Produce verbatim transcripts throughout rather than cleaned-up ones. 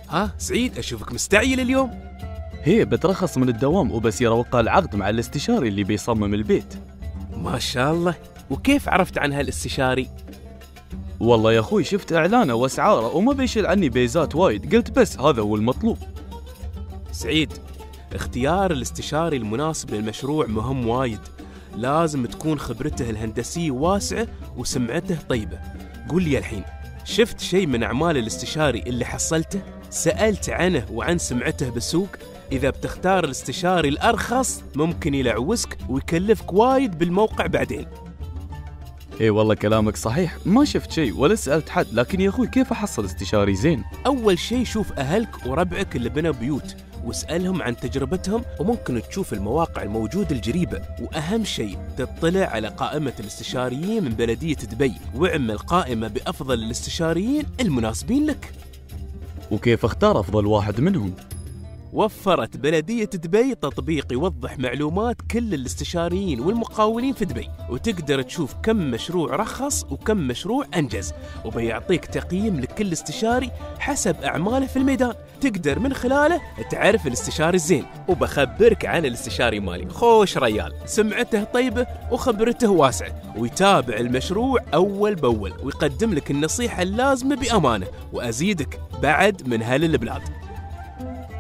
ها سعيد، أشوفك مستعجل اليوم. هي بترخص من الدوام وبصير أوقع العقد مع الاستشاري اللي بيصمم البيت. ما شاء الله. وكيف عرفت عن هالاستشاري؟ والله يا أخوي شفت إعلانه وأسعاره وما بيشيل عني بيزات وايد، قلت بس هذا هو المطلوب. سعيد، اختيار الاستشاري المناسب للمشروع مهم وايد. لازم تكون خبرته الهندسية واسعة وسمعته طيبة. قول لي الحين، شفت شيء من أعمال الاستشاري اللي حصلته؟ سألت عنه وعن سمعته بالسوق؟ إذا بتختار الاستشاري الأرخص ممكن يلعوسك ويكلفك وايد بالموقع بعدين. اي والله كلامك صحيح، ما شفت شيء ولا سألت حد، لكن يا أخوي كيف أحصل استشاري زين؟ أول شيء شوف أهلك وربعك اللي بنوا بيوت واسألهم عن تجربتهم، وممكن تشوف المواقع الموجودة الجريبة. وأهم شيء تطلع على قائمة الاستشاريين من بلدية دبي، واعمل قائمة بأفضل الاستشاريين المناسبين لك. وكيف اختار أفضل واحد منهم؟ وفرت بلدية دبي تطبيق يوضح معلومات كل الاستشاريين والمقاولين في دبي، وتقدر تشوف كم مشروع رخص وكم مشروع أنجز، وبيعطيك تقييم لكل استشاري حسب أعماله في الميدان. تقدر من خلاله تعرف الاستشاري الزين. وبخبرك عن الاستشاري مالي، خوش ريال، سمعته طيبة وخبرته واسعة، ويتابع المشروع أول بأول ويقدم لك النصيحة اللازمة بأمانة. وأزيدك بعد من هل البلاد.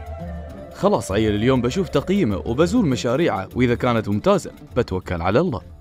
خلاص عيل، اليوم بشوف تقييمه وبزور مشاريعه، وإذا كانت ممتازة بتوكل على الله.